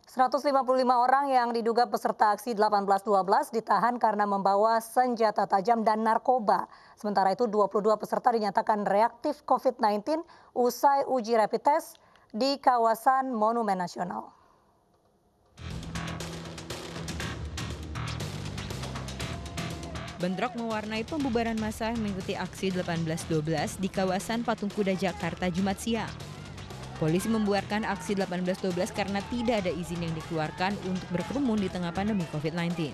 155 orang yang diduga peserta aksi 18.12 ditahan karena membawa senjata tajam dan narkoba. Sementara itu 22 peserta dinyatakan reaktif COVID-19 usai uji rapid test di kawasan Monumen Nasional. Bentrok mewarnai pembubaran massa yang mengikuti aksi 18.12 di kawasan Patung Kuda Jakarta Jumat siang. Polisi membubarkan aksi 18.12 karena tidak ada izin yang dikeluarkan untuk berkerumun di tengah pandemi COVID-19.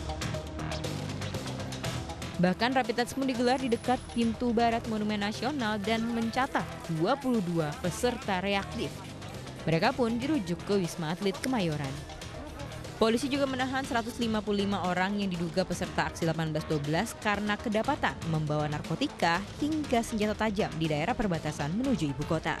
Bahkan rapid test pun digelar di dekat pintu barat Monumen Nasional dan mencatat 22 peserta reaktif. Mereka pun dirujuk ke Wisma Atlet Kemayoran. Polisi juga menahan 155 orang yang diduga peserta aksi 18.12 karena kedapatan membawa narkotika hingga senjata tajam di daerah perbatasan menuju ibu kota.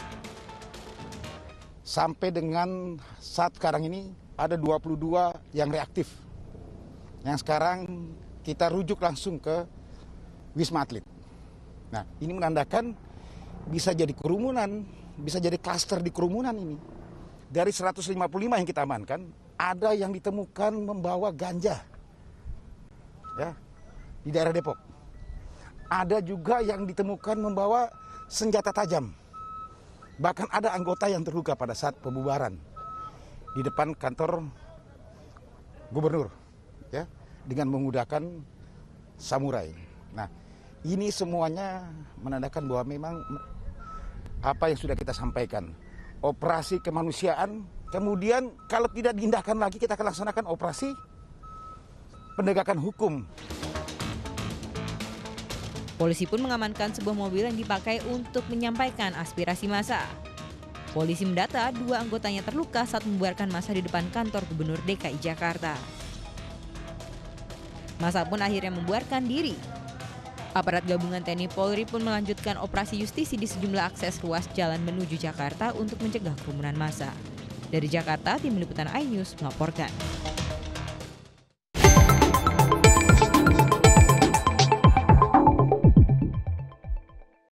Sampai dengan saat sekarang ini ada 22 yang reaktif. Yang sekarang kita rujuk langsung ke Wisma Atlet. Nah, ini menandakan bisa jadi kerumunan, bisa jadi klaster di kerumunan ini. Dari 155 yang kita amankan, ada yang ditemukan membawa ganja ya, di daerah Depok. Ada juga yang ditemukan membawa senjata tajam. Bahkan ada anggota yang terluka pada saat pembubaran di depan kantor gubernur ya, dengan menggunakan samurai. Nah, ini semuanya menandakan bahwa memang apa yang sudah kita sampaikan, operasi kemanusiaan. Kemudian kalau tidak diindahkan lagi, kita akan laksanakan operasi penegakan hukum. Polisi pun mengamankan sebuah mobil yang dipakai untuk menyampaikan aspirasi massa. Polisi mendata 2 anggotanya terluka saat membubarkan massa di depan kantor Gubernur DKI Jakarta. Massa pun akhirnya membubarkan diri. Aparat gabungan TNI Polri pun melanjutkan operasi justisi di sejumlah akses ruas jalan menuju Jakarta untuk mencegah kerumunan massa. Dari Jakarta, tim liputan iNews melaporkan.